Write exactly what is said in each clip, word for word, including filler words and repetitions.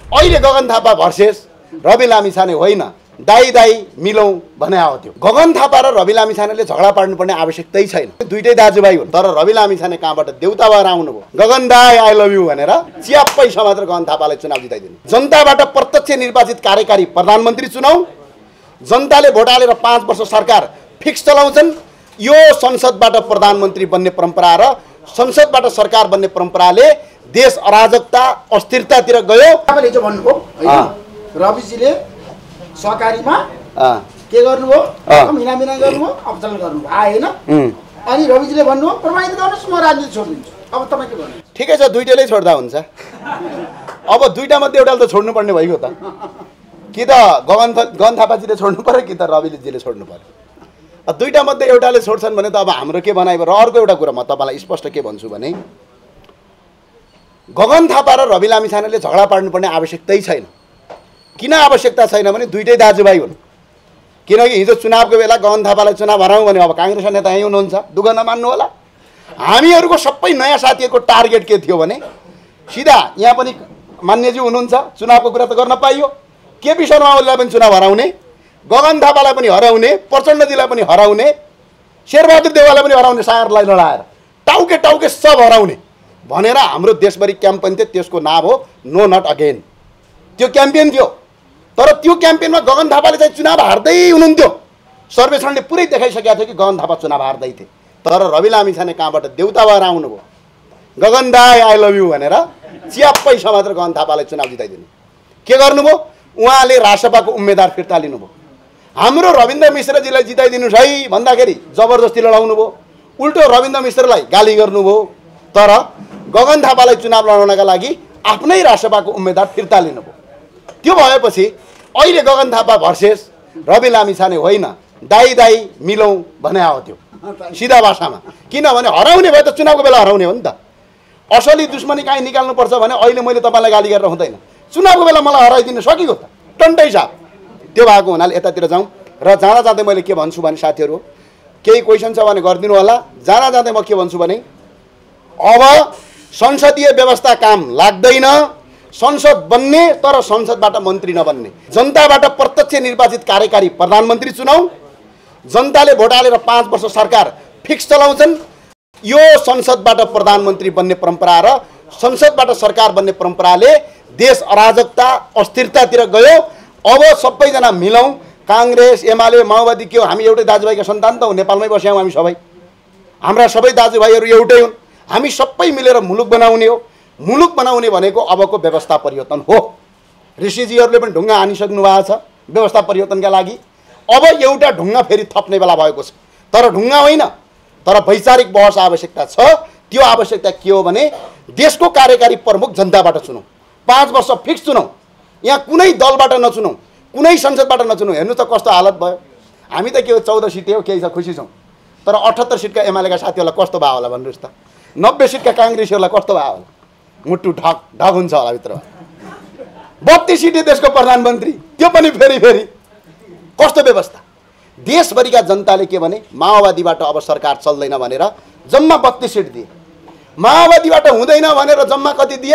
अहिले गगन थापा भर्सेस रवि लामिछाने होइन, दाई दाई मिलौँ भने आयो त्यो। गगन थापा र रवि लामिछानेले झगडा पार्नुपर्ने आवश्यकतै छैन, दुइटै दाजुभाइ हुन्। तर रवि लामिछाने कहाँबाट देउता भएर आउनुभयो, गगन दाई आई लभ यू भनेर चियाप्पै समातेर गगन थापालाई चुनाव जिताइदिनु। जनताबाट प्रत्यक्ष निर्वाचित कार्यकारी प्रधानमन्त्री चुनाउ, जनताले भोट हालेर पाँच वर्ष सरकार फिक्स चलाउँछन्। यो संसदबाट प्रधानमन्त्री बन्ने परम्परा र संसदबाट सरकार बन्ने परम्पराले देश अराजकता अस्थिरतातिर गयो। तपाईँले हिजो भन्नुभयो रविजीले सहकारीमा के गर्नुभयो, मिनामिना गर्नुभयो, अवचलन गर्नुभयो आएन। अनि रविजीले भन्नुभयो प्रमाणित गर्नुहोस्, म राजनीति छोडिदिन्छु। अब तपाईँ के भन्नु? ठिकै छ, दुइटैले छोड्दा हुन्छ। अब दुइटा मध्ये एउटाले त छोड्नुपर्ने भइगयो त, कि त गगन गगन थापाजीले छोड्नु पर्यो कि त रविजीले छोड्नु पर्यो। दुईटा मध्ये एउटाले छोड्छन् भने त अब हाम्रो के बनाइ। र अर्को एउटा कुरा म तपाईँलाई स्पष्ट के भन्छु भने गगन थापा र रवि लामिछानेले झगडा पार्नुपर्ने आवश्यकतै छैन। किन आवश्यकता छैन भने दुइटै दाजुभाइ हुन्। किनकि हिजो चुनावको बेला गगन थापालाई चुनाव हराउँ भने अब काङ्ग्रेस नेता यहीँ हुनुहुन्छ, दुःख नमान्नु होला। हामीहरूको सबै नयाँ साथीहरूको टार्गेट के थियो भने सिधा यहाँ पनि मान्यजी हुनुहुन्छ, चुनावको कुरा त गर्न पाइयो, केपी शर्मा ओलीलाई पनि चुनाव हराउने, गगन थापालाई पनि हराउने, प्रचण्डजीलाई पनि हराउने, शेरबहादुर देउवालाई पनि हराउने, सायरलाई लडाएर टाउके टाउके सब हराउने भनेर हाम्रो देशभरि क्याम्पेन थियो। त्यसको नाम हो नो नट अगेन। त्यो क्याम्पेन थियो। तर त्यो क्याम्पेनमा गगन थापाले चाहिँ चुनाव हार्दै हुनुहुन्थ्यो। सर्वेक्षणले पुरै देखाइसकेको थियो कि गगन थापा चुनाव हार्दै थिए। तर रवि लामिछाने कहाँबाट देउता भएर आउनुभयो, गगन दाई आई लभ यू भनेर चियाप्पै समातेर गगन थापालाई चुनाव जिताइदिनु। के गर्नुभयो? उहाँले रासपाको उम्मेदवार फिर्ता लिनुभयो। हाम्रो रविन्द्र मिश्रजीलाई जिताइदिनुहोस् है भन्दाखेरि जबरजस्ती लडाउनु भयो, उल्टो रविन्द्र मिश्रलाई गाली गर्नुभयो। तर गगन थापालाई चुनाव लडाउनका लागि आफ्नै रासपाको उम्मेदवार फिर्ता लिनुभयो। त्यो भएपछि अहिले गगन थापा भर्सेस रवि लामिछाने होइन, दाई दाई मिलौँ भने आयो त्यो सिधा भाषामा। किनभने हराउने भए त चुनावको बेला हराउने हो नि त। असली दुश्मनी काहीँ निकाल्नुपर्छ भने अहिले मैले तपाईँलाई गाली गरेर हुँदैन, चुनावको बेला मलाई हराइदिनु सकियो त, टन्टै साहब। त्यो भएको हुनाले यतातिर जाउँ। र जाँदा जाँदै मैले के भन्छु भने साथीहरू केही क्वेसन छ भने गरिदिनु होला। जाँदा जाँदै म के भन्छु भने अब संसदीय व्यवस्था काम लाग्दैन, संसद बन्ने तर संसदबाट मन्त्री नबन्ने, जनताबाट प्रत्यक्ष निर्वाचित कार्यकारी प्रधानमन्त्री चुनाउ, जनताले भोट हालेर पाँच वर्ष सरकार फिक्स चलाउँछन्। यो संसदबाट प्रधानमन्त्री बन्ने परम्परा र संसदबाट सरकार बन्ने परम्पराले देश अराजकता अस्थिरतातिर गयो। अब सबैजना मिलौँ, काङ्ग्रेस एमाले माओवादी के हो, हामी एउटै दाजुभाइका सन्तान त हो, नेपालमै बस्यौँ हामी सबै, हाम्रा सबै दाजुभाइहरू एउटै हुन्। हामी सबै मिलेर मुलुक बनाउने हो। मुलुक बनाउने भनेको अबको व्यवस्था परिवर्तन हो। ऋषिजीहरूले पनि ढुङ्गा हानिसक्नु भएको छ व्यवस्था परिवर्तनका लागि। अब एउटा ढुङ्गा फेरि थप्ने बेला भएको छ। तर ढुङ्गा होइन, तर वैचारिक बहस आवश्यकता छ। त्यो आवश्यकता के हो भने देशको कार्यकारी प्रमुख जनताबाट चुनौँ, पाँच वर्ष फिक्स चुनौँ। यहाँ कुनै दलबाट नचुनौँ, कुनै संसदबाट नचुनौँ। हेर्नु त कस्तो हालत भयो। हामी त के हो चौध सिटै हो, केही छ खुसी छौँ। तर अठहत्तर सिटका एमालेका साथीहरूलाई कस्तो भयो होला भन्नुहोस् त। नब्बे सिटका काङ्ग्रेसीहरूलाई कस्तो भयो होला। मुटु ढक ढक हुन्छ होला भित्रमा। बत्तीस सिटे देशको प्रधानमन्त्री, त्यो पनि फेरि फेरि कस्तो व्यवस्था। देशभरिका जनताले के भने माओवादीबाट अब सरकार चल्दैन भनेर जम्मा बत्तीस सिट दिए। माओवादीबाट हुँदैन भनेर जम्मा कति दिए?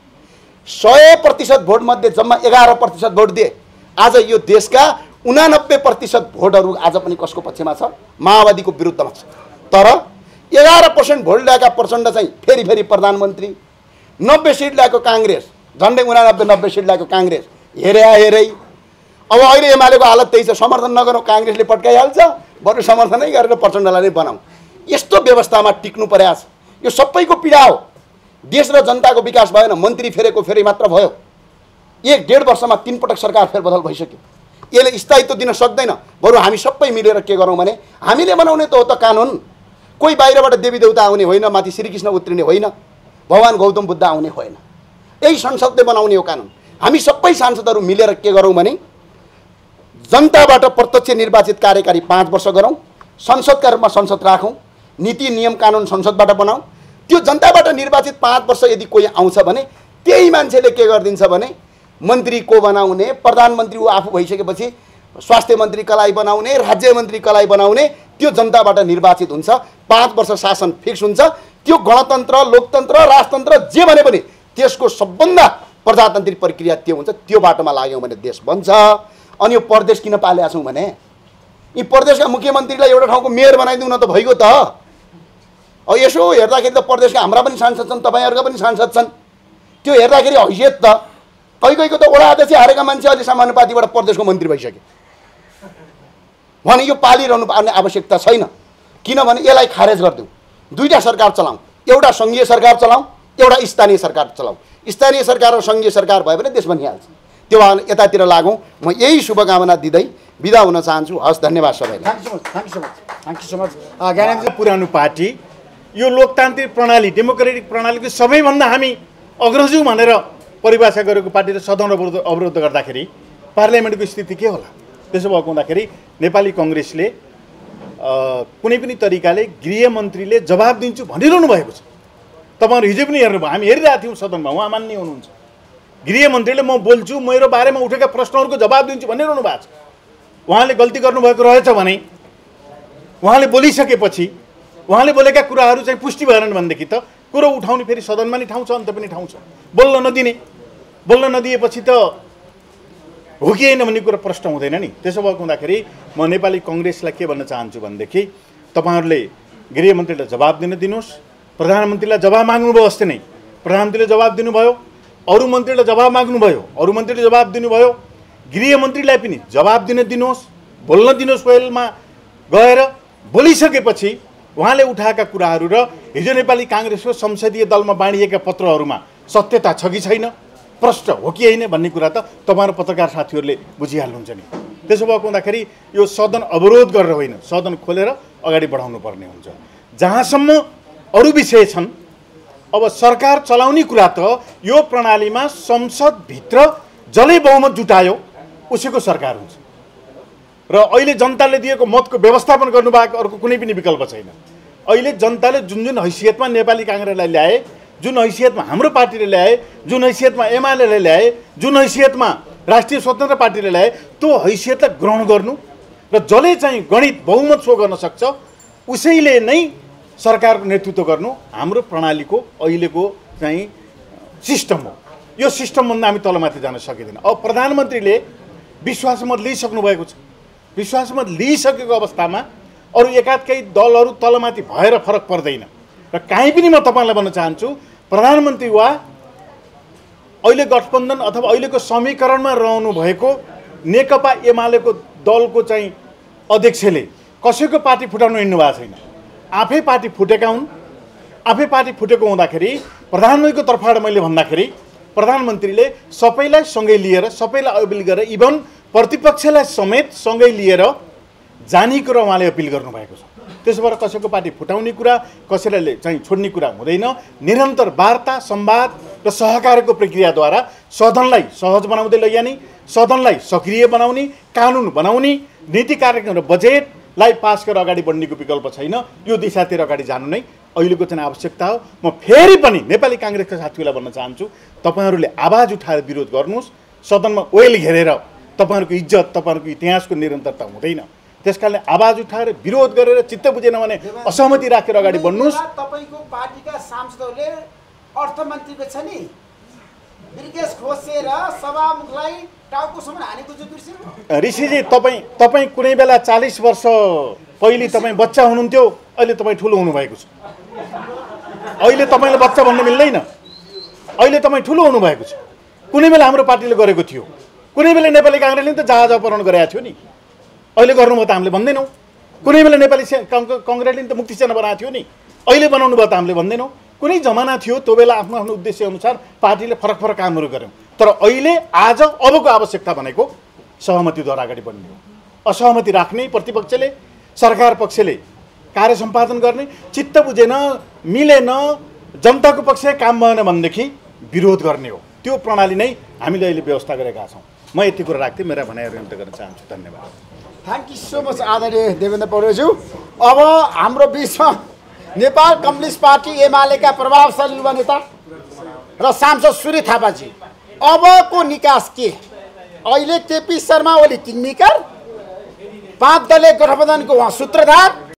सय प्रतिशत भोटमध्ये जम्मा एघार प्रतिशत भोट दिए। आज यो देशका उनानब्बे प्रतिशत भोटहरू आज पनि कसको पक्षमा छ? माओवादीको विरुद्धमा छ। तर एघार पर्सेन्ट भोट ल्याएका प्रचण्ड चाहिँ फेरि फेरि प्रधानमन्त्री, नब्बे सिट ल्याएको काङ्ग्रेस, झन्डै उनानब्बे नब्बे सिट ल्याएको काङ्ग्रेस, हेरे हेरै। अब अहिले एमालेको हालत त्यही छ, समर्थन नगरौँ काङ्ग्रेसले पट्काइहाल्छ, बरु समर्थनै गरेर प्रचण्डलाई नै बनाऊ। यस्तो व्यवस्थामा टिक्नु परेको छ। यो सबैको पीडा हो। देश र जनताको विकास भएन, मन्त्री फेरेको फेरि मात्र भयो। एक डेढ वर्षमा तीन पटक सरकार फेरबदल भइसक्यो। यसले स्थायित्व दिन सक्दैन। बरु हामी सबै मिलेर के गरौँ भने हामीले बनाउने त हो त कानुन। कोही बाहिरबाट देवी देवता आउने होइन, माथि श्रीकृष्ण उत्रिने होइन, भगवान् गौतम बुद्ध आउने होइन। यही संसदले बनाउने हो कानुन। हामी सबै सांसदहरू मिलेर के गरौँ भने जनताबाट प्रत्यक्ष निर्वाचित कार्यकारी पाँच वर्ष गरौँ, संसदका रूपमा संसद राखौँ, नीति नियम कानुन संसदबाट बनाऊ। त्यो जनताबाट निर्वाचित पाँच वर्ष यदि कोही आउँछ भने त्यही मान्छेले के गरिदिन्छ भने मन्त्री को बनाउने, प्रधानमन्त्री ऊ आफू भइसकेपछि स्वास्थ्य मन्त्री कसलाई बनाउने, राज्य मन्त्री कसलाई बनाउने, त्यो जनताबाट निर्वाचित हुन्छ। पाँच वर्ष शासन फिक्स हुन्छ। त्यो गणतन्त्र, लोकतन्त्र, राजतन्त्र जे भने पनि त्यसको सबभन्दा प्रजातान्त्रिक प्रक्रिया त्यो हुन्छ, त्यो बाटोमा लाग्यौँ भने देश बन्छ। अनि यो प्रदेश किन पालेका छौँ भने यी प्रदेशका मुख्यमन्त्रीलाई एउटा ठाउँको मेयर बनाइदिउँ न त भइगयो त। अब यसो हेर्दाखेरि त प्रदेशका हाम्रा पनि सांसद छन्, तपाईँहरूका पनि सांसद छन्, त्यो हेर्दाखेरि हैसियत त कहीँ कहीँको त वडा अध्यक्ष हारेका मान्छे अहिले समानुपातिबाट प्रदेशको मन्त्री भइसके भने यो पालिरहनु पर्ने आवश्यकता छैन। किनभने यसलाई खारेज गरिदिउँ, दुईवटा सरकार चलाउँ, एउटा सङ्घीय सरकार चलाउँ, एउटा स्थानीय सरकार चलाउँ। स्थानीय सरकार र सङ्घीय सरकार भयो भने देश बनिहाल्छ। त्यो यतातिर लागौँ। म यही शुभकामना दिँदै बिदा हुन चाहन्छु। हस्, धन्यवाद सबैलाई। Thank you so much, thank you so much, thank you so much. Gyanendra पुरानो पार्टी यो लोकतान्त्रिक प्रणाली डेमोक्रेटिक प्रणालीको सबैभन्दा हामी अग्रजौँ भनेर परिभाषा गरेको पार्टीले सदन अवरोध अवरोध गर्दाखेरि पार्लियामेन्टको स्थिति के होला? त्यसो भएको हुँदाखेरि नेपाली कङ्ग्रेसले कुनै पनि तरिकाले गृहमन्त्रीले जवाब दिन्छु भनिरहनु भएको छ। तपाईँहरू हिजो पनि हेर्नुभयो, हामी हेरिरहेको थियौँ सदनमा, उहाँ मान्ने हुनुहुन्छ। गृहमन्त्रीले म बोल्छु, मेरो बारेमा उठेका प्रश्नहरूको जवाब दिन्छु भनिरहनु भएको छ। उहाँले गल्ती गर्नुभएको रहेछ भने उहाँले बोलिसकेपछि उहाँले बोलेका कुराहरू चाहिँ पुष्टि भएनन् भनेदेखि त कुरो उठाउने फेरि सदनमा नि ठाउँ छ, अन्त पनि ठाउँ छ। बोल्न नदिने, बोल्न नदिएपछि त हो कि होइन भन्ने कुरा प्रश्न हुँदैन नि। त्यसो भएको हुँदाखेरि म नेपाली कङ्ग्रेसलाई के भन्न चाहन्छु भनेदेखि तपाईँहरूले गृहमन्त्रीलाई जवाब दिन दिनुहोस्। प्रधानमन्त्रीलाई जवाब माग्नुभयो, अस्ति नै प्रधानमन्त्रीले जवाब दिनुभयो, अरू मन्त्रीलाई जवाब माग्नुभयो, अरू मन्त्रीले जवाब दिनुभयो। गृहमन्त्रीलाई पनि जवाब दिन दिनुहोस्, बोल्न दिनुहोस्। वेलमा गएर बोलिसकेपछि उहाँले उठाएका कुराहरू र हिजो नेपाली काङ्ग्रेसको संसदीय दलमा बाँडिएका पत्रहरूमा सत्यता छ कि छैन, प्रश्न हो कि होइन भन्ने कुरा त तपाईँहरू पत्रकार साथीहरूले बुझिहाल्नुहुन्छ नि। त्यसो भएको हुँदाखेरि यो सदन अवरोध गरेर होइन, सदन खोलेर अगाडि बढाउनु पर्ने हुन्छ। जहाँसम्म अरू विषय छन्, अब सरकार चलाउने कुरा त यो प्रणालीमा संसदभित्र जसले बहुमत जुटायो उसैको सरकार हुन्छ र अहिले जनताले दिएको मतको व्यवस्थापन गर्नुबाहेक अर्को कुनै पनि विकल्प छैन। अहिले जनताले जुन जुन हैसियतमा नेपाली काङ्ग्रेसलाई ल्याए, जुन हैसियतमा हाम्रो पार्टीले ल्याए, जुन हैसियतमा एमालेले ल्याए, जुन हैसियतमा राष्ट्रिय स्वतन्त्र पार्टीले ल्याए, त्यो हैसियतलाई ग्रहण गर्नु र जसले चाहिँ गणित बहुमत सो गर्न सक्छ उसैले नै सरकारको नेतृत्व गर्नु हाम्रो प्रणालीको अहिलेको चाहिँ सिस्टम हो। यो सिस्टमभन्दा हामी तलमाथि जान सकिँदैन। अब प्रधानमन्त्रीले विश्वासमत लिइसक्नु भएको छ। विश्वासमत लिइसकेको अवस्थामा अरू एकाधकै दलहरू तलमाथि भएर फरक पर्दैन। र काहीँ पनि म तपाईँलाई भन्न चाहन्छु, प्रधानमन्त्री वा अहिले गठबन्धन अथवा अहिलेको समीकरणमा रहनु भएको नेकपा एमालेको दलको चाहिँ अध्यक्षले कसैको पार्टी फुटाउनु हिँड्नु भएको छैन। आफै पार्टी फुटेका हुन्। आफै पार्टी फुटेको हुँदाखेरि प्रधानमन्त्रीको तर्फबाट मैले भन्दाखेरि प्रधानमन्त्रीले सबैलाई सँगै लिएर, सबैलाई अपिल गरेर, इभन प्रतिपक्षलाई समेत सँगै लिएर जाने कुरा उहाँले अपिल गर्नुभएको छ। त्यसो भएर कसैको पार्टी फुटाउने कुरा, कसैलाई चाहिँ छोड्ने कुरा हुँदैन। निरन्तर वार्ता, संवाद र सहकारको प्रक्रियाद्वारा सदनलाई सहज बनाउँदै लैजाने, सदनलाई सक्रिय बनाउने, कानुन बनाउने, नीति कार्यक्रम र बजेटलाई पास गरेर अगाडि बढ्नेको विकल्प छैन। यो दिशातिर अगाडि जानु नै अहिलेको चाहिँ आवश्यकता हो। म फेरि पनि नेपाली काङ्ग्रेसका साथीहरूलाई भन्न चाहन्छु, तपाईँहरूले आवाज उठाएर विरोध गर्नुहोस्। सदनमा ओयल घेरेर तपाईँहरूको इज्जत, तपाईँहरूको इतिहासको निरन्तरता हुँदैन। त्यसकारणले आवाज उठाएर विरोध गरेर चित्त बुझेन भने असहमति राखेर अगाडि बढ्नुहोस्। तपाईँको पार्टीका सांसदहरूले अर्थमन्त्रीको छ नि ब्रिकेस खोसेर सभामुखलाई टाउकोसम्म हानेको जो बिर्सिनु। ऋषिजी, तपाईँ तपाईँ कुनै बेला चालिस वर्ष पहिले तपाईँ बच्चा हुनुहुन्थ्यो, अहिले तपाईँ ठुलो हुनुभएको छ। अहिले तपाईँले बच्चा भन्न मिल्दैन। अहिले तपाईँ ठुलो हुनुभएको छ। कुनै बेला हाम्रो पार्टीले गरेको थियो, कुनै बेला नेपाली काङ्ग्रेसले त जहाज अपहरण गरेको थियो नि, अहिले गर्नुभयो त हामीले भन्दैनौँ। कुनै बेला नेपाली कङ्ग्रेसले त मुक्ति सेना बनाएको थियो नि, अहिले बनाउनु भयो त हामीले भन्दैनौँ। कुनै जमाना थियो त्यो बेला आफ्नो आफ्नो उद्देश्य अनुसार पार्टीले फरक फरक कामहरू गर्यौँ। तर अहिले आज अबको आवश्यकता भनेको सहमतिद्वारा अगाडि बढ्ने हो। असहमति राख्ने प्रतिपक्षले, सरकार पक्षले कार्य सम्पादन गर्ने, चित्त बुझेन, मिलेन, जनताको पक्ष काम भएन भनेदेखि विरोध गर्ने हो। त्यो प्रणाली नै हामीले अहिले व्यवस्था गरेका छौँ। म यति कुरा राख्थेँ, मेरा भनाइहरू अन्त गर्न चाहन्छु। धन्यवाद। थ्याङ्क यू सो मच आदरणीय देवेन्द्र पौडेलज्यू। अब हाम्रो बिचमा नेपाल कम्युनिस्ट पार्टी एमालेका प्रभावशाली युवा नेता र सांसद सूर्य थापाजी, अबको निकास के? अहिले केपी शर्मा ओली किङमेकर, पाँच दलीय गठबन्धनको उहाँ सूत्रधार,